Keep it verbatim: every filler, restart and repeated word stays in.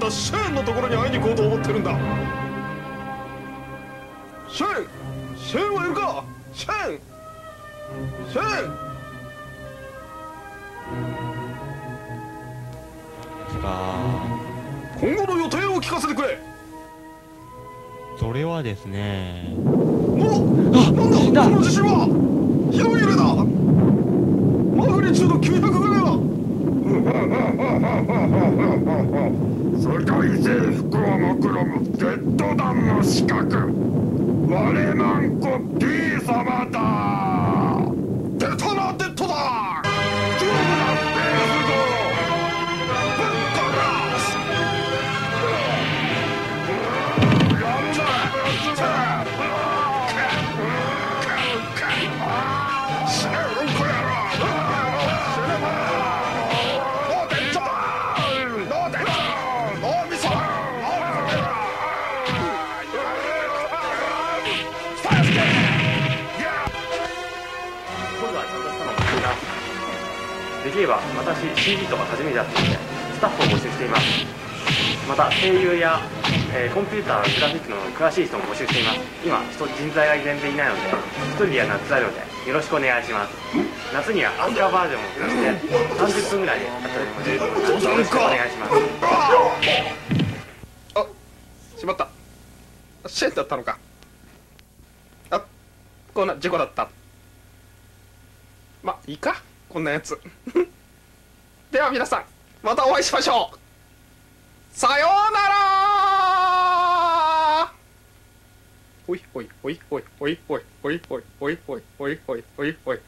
ったシェーンのところに会いに行こうと思ってるんだ。シェーン、シェーンはいるか？シェーン、シェーン。今後の予定を聞かせてくれ。 それはですね。 お、なんだこの地震は。ひどい揺れだ。マグニチュードきゅうひゃくぐらいは。 世界征服を目論むデッド団の刺客ワレマンコ P 様だ。 デトナデッドだ。 ジョブラベースドブンカラス。 やるなシェーンこやろ。ノーデッド、ノーデッド、ノーミソ、ノースタイルスケー。 今度はちゃんとしたのを作ります。できれば私 シージー とか初めてやってるのでスタッフを募集しています。また声優や、えー、コンピューターグラフィックの詳しい人も募集しています。今人人材が全然いないので一人でやるのは辛いのでよろしくお願いします。夏にはアンカーバージョンもプラスでさんじゅっぷんぐらいでやったりもするのでよろしくお願いします。 あ、しまった。シェーンだったのか。あ、こんな事故だった。まあいいか、こんなやつ。では皆さんまたお会いしましょう。さようなら。ほいほいほいほいほいほいほいほいほいほいほいほいほいほいほい。